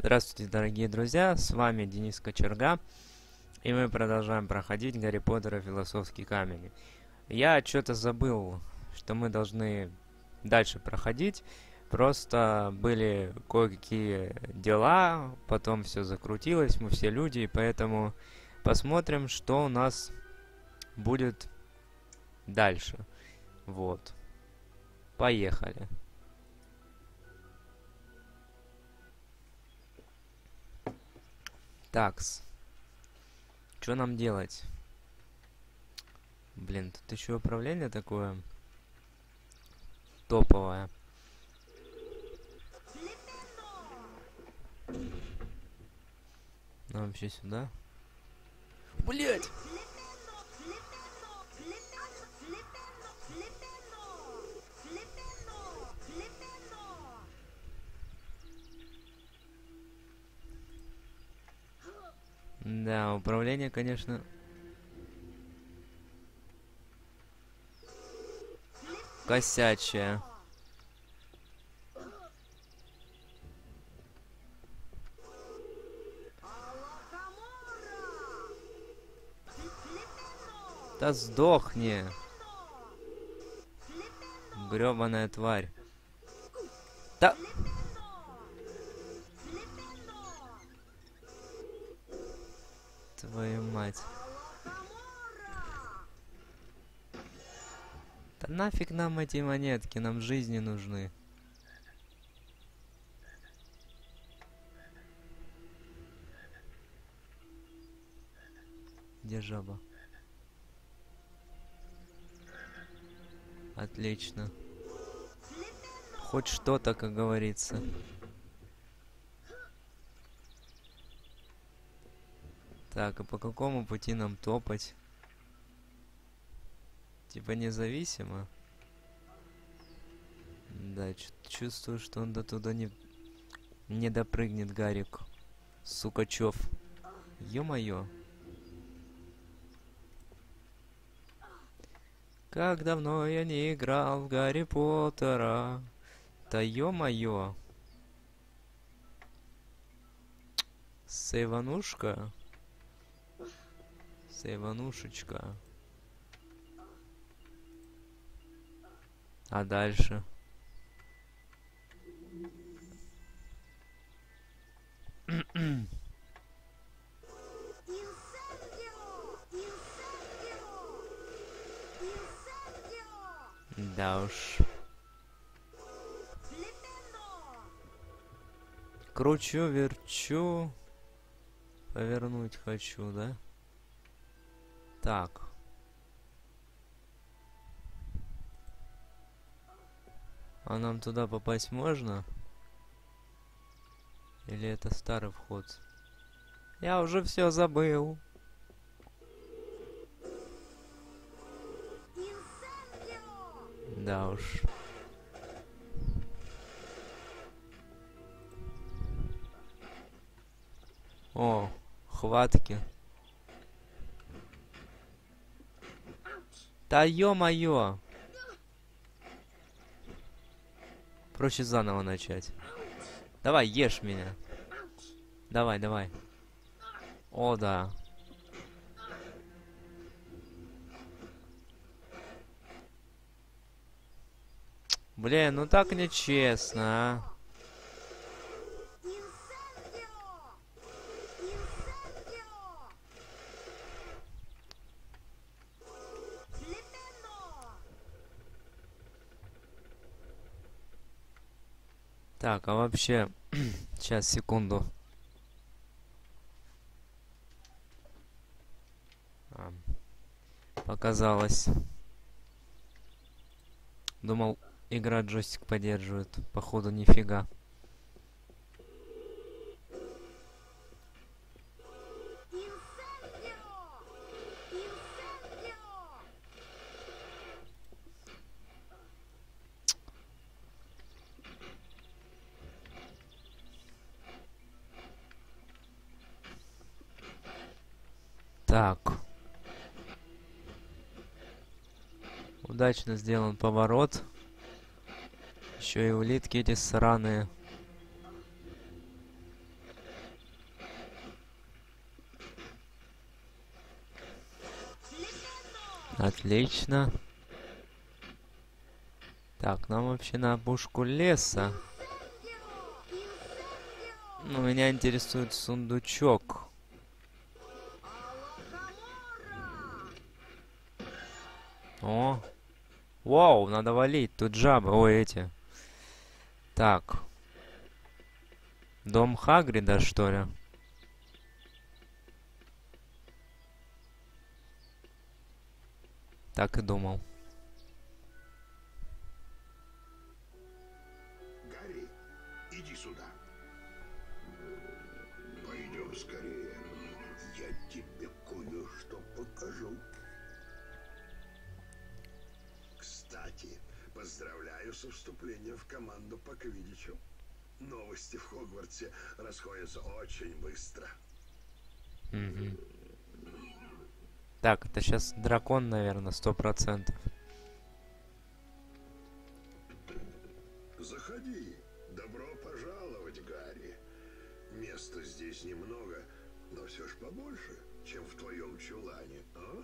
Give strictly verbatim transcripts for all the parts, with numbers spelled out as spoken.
Здравствуйте, дорогие друзья, с вами Денис Кочерга, и мы продолжаем проходить Гарри Поттер и Философский камень. Я что-то забыл, что мы должны дальше проходить, просто были кое-какие дела, потом все закрутилось, мы все люди, и поэтому посмотрим, что у нас будет дальше. Вот. Поехали. Такс. Что нам делать? Блин, тут еще управление такое топовое. Ну, вообще сюда. Блять! Да, управление, конечно... косячее. Да сдохни! Грёбаная тварь. Да... Твою мать. Да нафиг нам эти монетки, нам жизни нужны. Где жаба? Отлично. Хоть что-то, как говорится. Так, и по какому пути нам топать? Типа независимо? Да, чувствую, что он до туда не, не допрыгнет, Гарик. Сукачев. Ё-моё. Как давно я не играл в Гарри Поттера. Да ё-моё. Сейванушка. Сейванушечка. А дальше? Да уж. Кручу, верчу. Повернуть хочу, да? Так. А нам туда попасть можно? Или это старый вход? Я уже все забыл. Да уж. О, хватки. Да ё-моё. Проще заново начать. Давай, ешь меня. Давай, давай. О, да. Блин, ну так нечестно, а. Так, а вообще... Сейчас, секунду. А, показалось. Думал, игра джойстик поддерживает. Походу, нифига. Так. Удачно сделан поворот. Еще и улитки эти сраные. Отлично. Так, нам вообще на опушку леса. Но меня интересует сундучок. О! Вау, надо валить. Тут жабы. Ой, эти. Так. Дом Хагрида, что ли? Так и думал. Гарри, иди сюда. Пойдем скорее. Я тебе кое-что покажу. Кстати, поздравляю со вступлением в команду по квиддичу. Новости в Хогвартсе расходятся очень быстро. Угу. Так, это сейчас дракон, наверное, сто процентов. Заходи. Добро пожаловать, Гарри. Места здесь немного, но все ж побольше, чем в твоем чулане, а?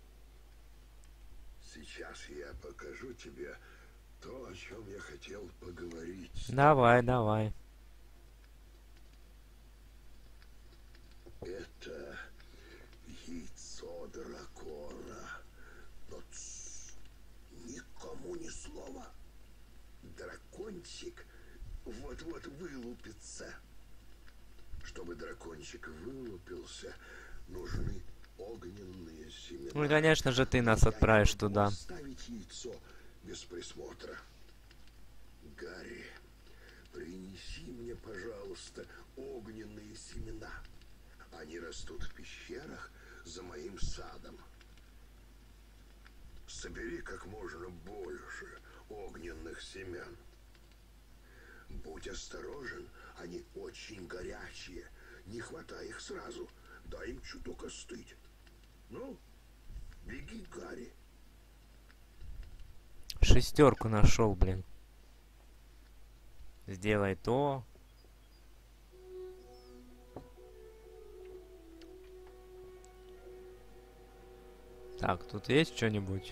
Сейчас я покажу тебе то, о чем я хотел поговорить. Давай, давай. Это яйцо дракона. Но тс, никому ни слова. Дракончик вот-вот вылупится. Чтобы дракончик вылупился, нужны огненные семена. Ну, конечно же, ты нас отправишь туда. Оставить яйцо без присмотра. Гарри, принеси мне, пожалуйста, огненные семена. Они растут в пещерах за моим садом. Собери как можно больше огненных семян. Будь осторожен, они очень горячие. Не хватай их сразу, дай им чуток остыть. Ну, беги, Гарри. Шестерку нашел, блин. Сделай то. Так, тут есть что-нибудь?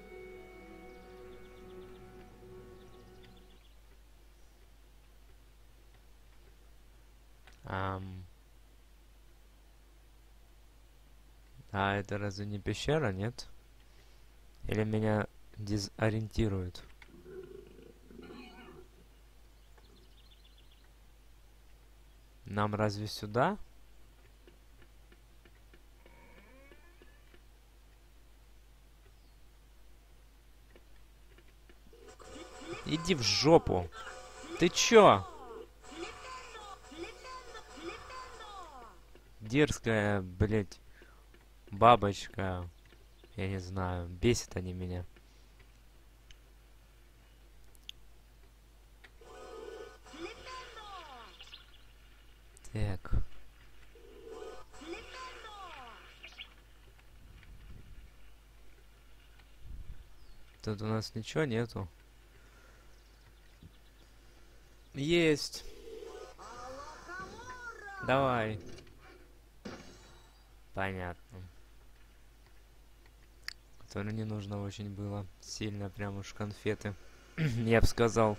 Ам. А это разве не пещера, нет? Или меня дезориентирует? Нам разве сюда? Иди в жопу. Ты чё? Дерзкая, блядь, бабочка. Я не знаю, бесят они меня. Так. Тут у нас ничего нету. Есть. Давай. Понятно. Которое не нужно очень было. Сильно прям уж конфеты. Я бы сказал.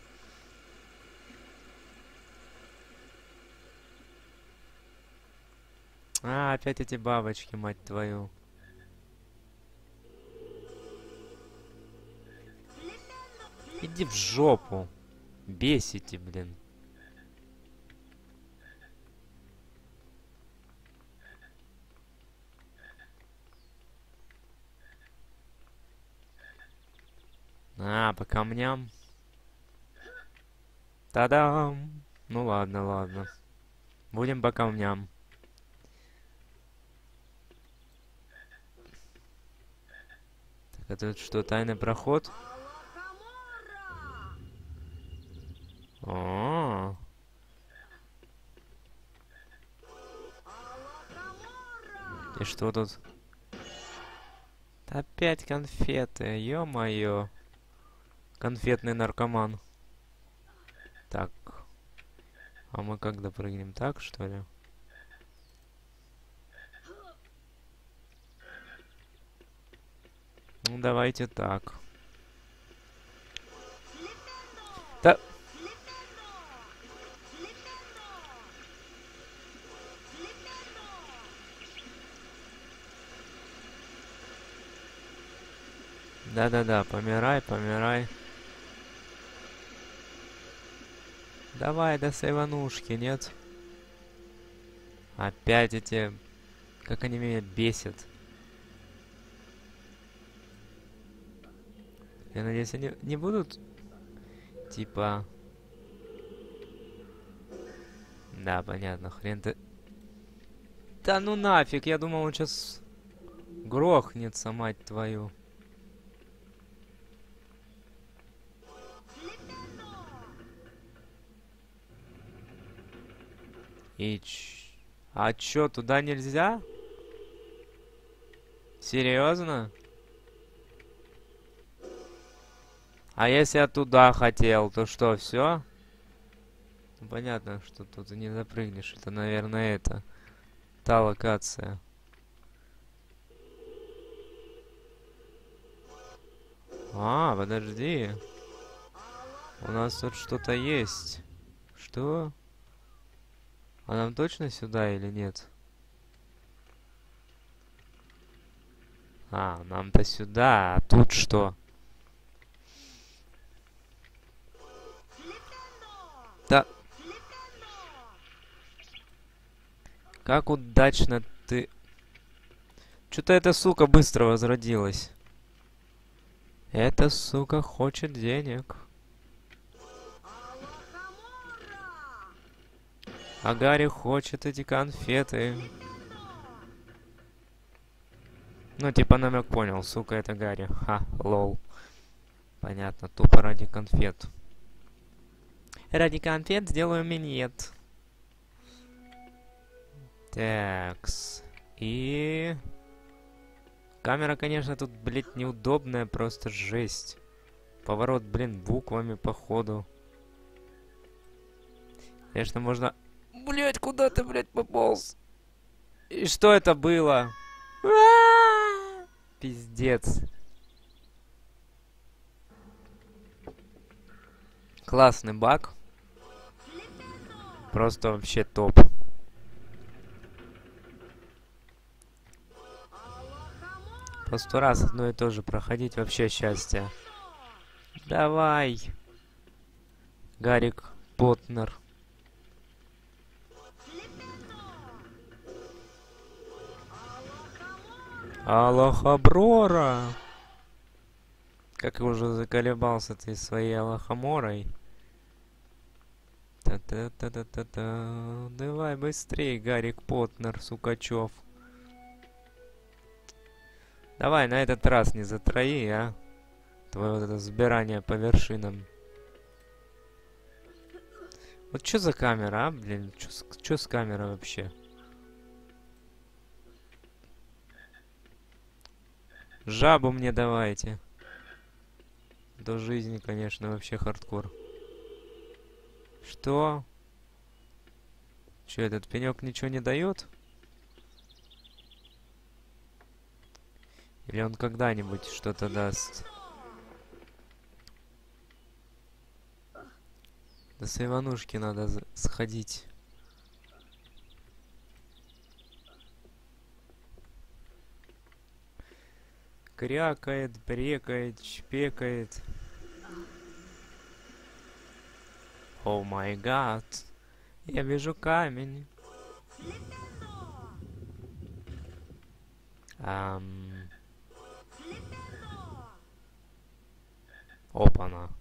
А, опять эти бабочки, мать твою. Иди в жопу. Бесите, блин. А, по камням. Та-дам! Ну ладно, ладно. Будем по камням. Так, это что, тайный проход? О, и что тут? Опять конфеты, ё-моё. Конфетный наркоман. Так. А мы как допрыгнем? Так, что ли? Ну, давайте так. Да... Да-да-да, помирай, помирай. Давай до сейванушки, нет? Опять эти... Как они меня бесят. Я надеюсь, они не будут... Типа... Да, понятно, хрен ты... Да ну нафиг, я думал, он сейчас... Грохнется, мать твою. И ч... А чё, туда нельзя? Серьезно? А если я туда хотел, то что, все? Ну, понятно, что тут не запрыгнешь. Это, наверное, это. Та локация. А, подожди. У нас тут что-то есть. Что? А нам точно сюда или нет? А, нам-то сюда. А тут что? Да. Как удачно ты... Что-то эта сука быстро возродилась. Эта сука хочет денег. А Гарри хочет эти конфеты. Ну, типа намек понял. Сука, это Гарри. Ха, лол. Понятно, тупо ради конфет. Ради конфет сделаю минет. Такс. И... Камера, конечно, тут, блядь, неудобная, просто жесть. Поворот, блин, буквами, походу. Конечно, можно... Блядь, куда ты, блядь, пополз? И что это было? Пиздец. Классный баг. Просто вообще топ. По сто раз одно и то же проходить вообще счастье. Давай. Гарик Поттнер. Аллахаброра. Как я уже заколебался ты своей Аллахаморой. Та-та-та-та-та-та. Давай быстрей, Гарик Поттнер, Сукачев. Давай на этот раз не затрои, а. Твое вот это сбирание по вершинам. Вот что за камера, а, блин? Что с камерой вообще? Жабу мне давайте. До жизни, конечно, вообще хардкор. Что? Че, этот пенек ничего не дает? Или он когда-нибудь что-то даст? До Сайванушки надо сходить. Крякает, брекает, шпекает. О май гад. Я вижу камень. Ам... Опа-на.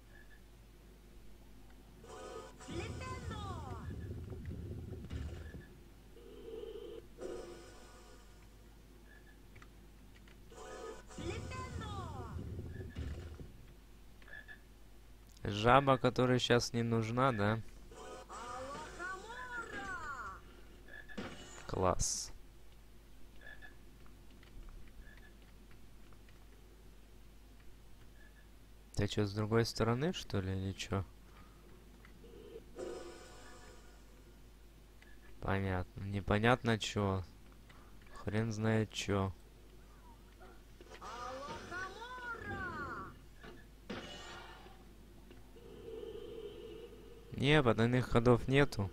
Жаба, которая сейчас не нужна, да? Класс. Ты что, с другой стороны, что ли, или что? Понятно. Непонятно, что. Хрен знает, что. Не, потайных ходов нету.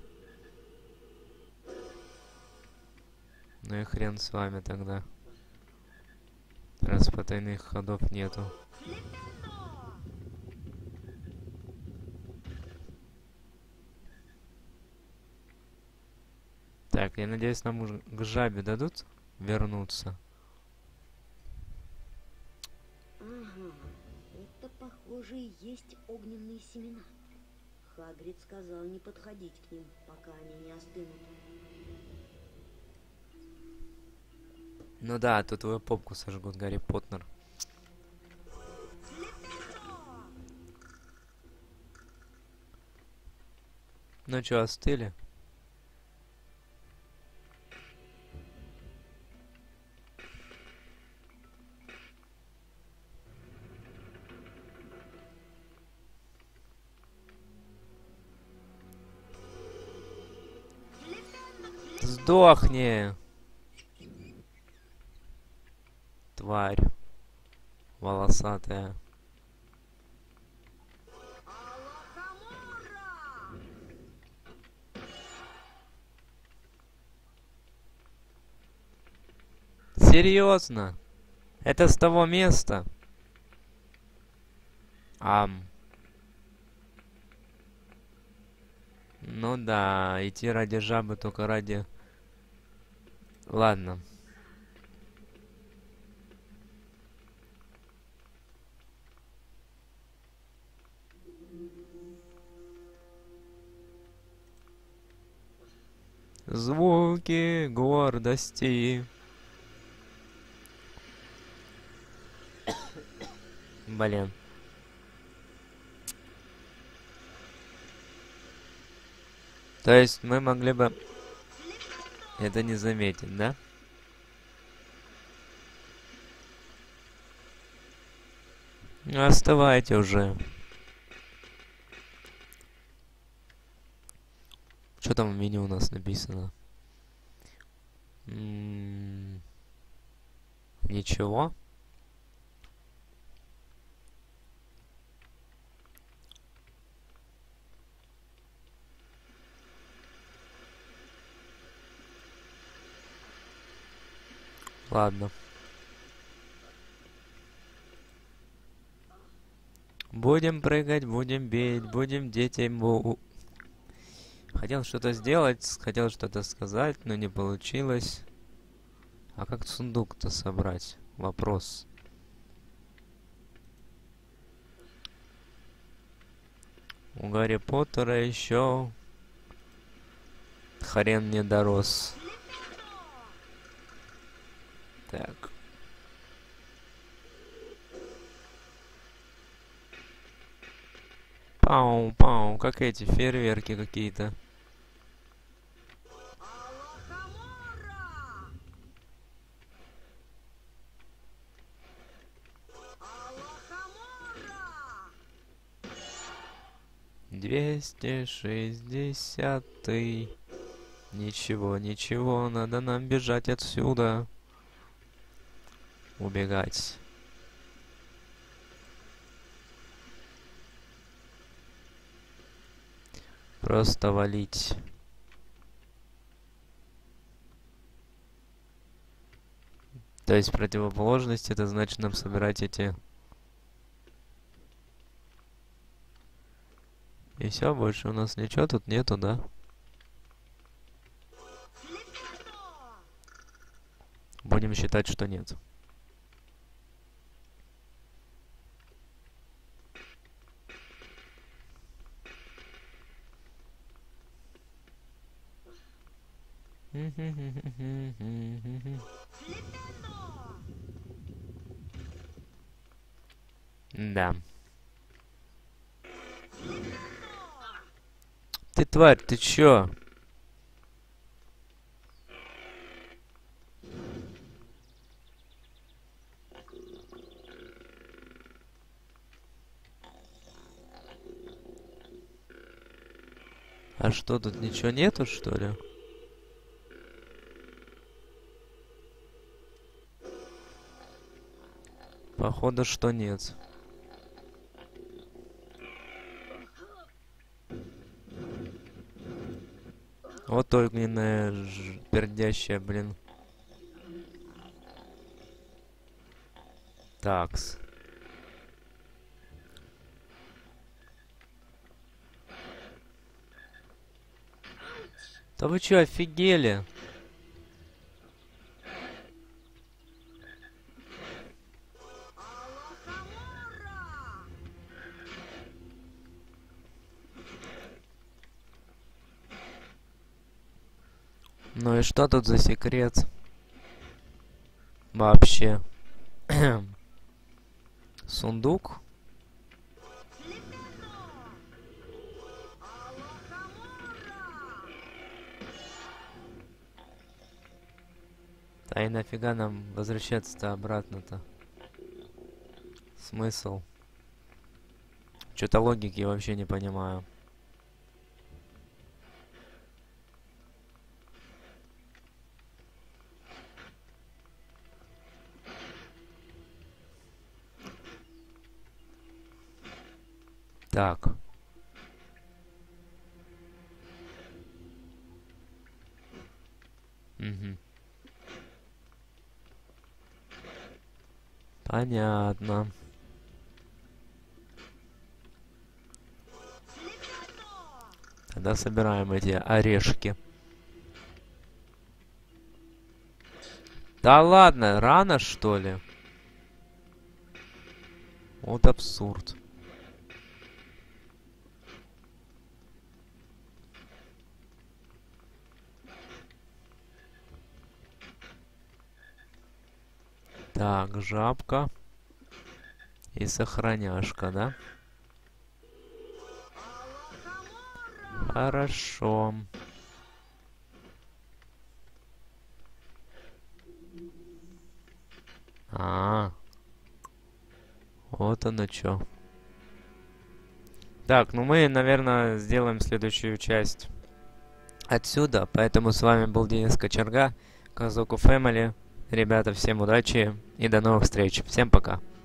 Ну и хрен с вами тогда. Раз потайных ходов нету. Так, я надеюсь, нам уже к жабе дадут вернуться. Ага, это, похоже, и есть огненные семена. Хагрид сказал не подходить к ним, пока они не остынут. Ну да, тут твою попку сожгут, Гарри Поттер. Ну чё, остыли? Сдохни! Тварь. Волосатая. Серьезно? Это с того места? Ам. Ну да, идти ради жабы только ради... Ладно. Звуки гордости. Блин. То есть мы могли бы это не заметить, да? Ну, оставайте уже. Что там в меню у нас написано? М-м- Ничего. Ладно. Будем прыгать, будем бить, будем детям... у- Хотел что-то сделать, хотел что-то сказать, но не получилось. А как сундук-то собрать? Вопрос. У Гарри Поттера еще хрен не дорос. Так. Пау-пау, как эти фейерверки какие-то. Двести шестидесятый. Ничего, ничего, надо нам бежать отсюда. Убегать. Просто валить. То есть противоположность, это значит нам собирать эти... И все, больше у нас ничего тут нету, да? Будем считать, что нет. Да. Ты тварь, ты чё? А что, тут ничего нету, что ли? Походу, что нет. Вот огненная, ж- пердящая, блин. Такс. Да вы чё, офигели? Ну и что тут за секрет? Вообще. Сундук? Да и нафига нам возвращаться-то обратно-то? Смысл? Чё-то логики вообще не понимаю. Так. Угу. Понятно. Тогда собираем эти орешки. Да ладно, рано что ли? Вот абсурд. Так, жабка. И сохраняшка, да? Хорошо. А, вот оно чё. Так, ну мы, наверное, сделаем следующую часть отсюда. Поэтому с вами был Денис Кочерга, Казоку Фэмили. Ребята, всем удачи и до новых встреч. Всем пока.